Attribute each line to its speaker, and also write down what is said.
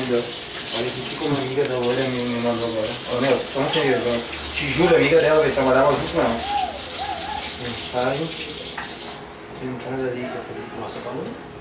Speaker 1: linda. Olha isso aqui como amiga da Loura me mandou agora. Ô meu, falando sério, te juro, amiga dela, velho, trabalhava junto com ela. Mensagem. Não tem nada ali que eu falei.
Speaker 2: Nossa, falou?